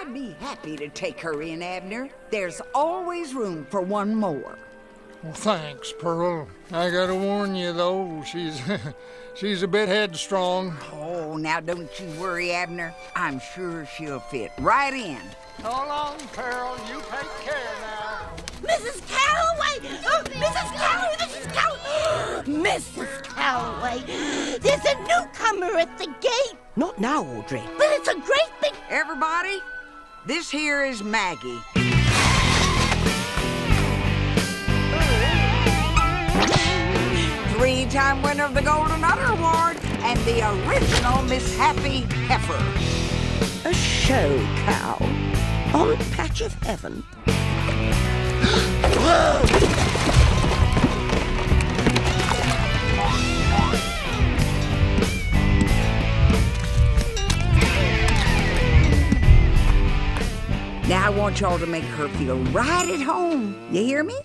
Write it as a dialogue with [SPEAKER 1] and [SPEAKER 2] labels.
[SPEAKER 1] I'd be happy to take her in, Abner. There's always room for one more.
[SPEAKER 2] Well, thanks, Pearl. I gotta warn you, though, she's a bit headstrong.
[SPEAKER 1] Oh, now don't you worry, Abner. I'm sure she'll fit right in.
[SPEAKER 2] So long, Pearl. You take care now.
[SPEAKER 3] Mrs. Calloway! Oh, Mrs. Calloway! Mrs. Calloway! Mrs. Calloway! There's a newcomer at the gate!
[SPEAKER 4] Not now, Audrey.
[SPEAKER 3] But it's a great big...
[SPEAKER 1] Everybody, this here is Maggie. Three-time winner of the Golden Udder Award and the original Miss Happy Heifer.
[SPEAKER 4] A show cow on a patch of heaven.
[SPEAKER 1] Now I want y'all to make her feel right at home. You hear me?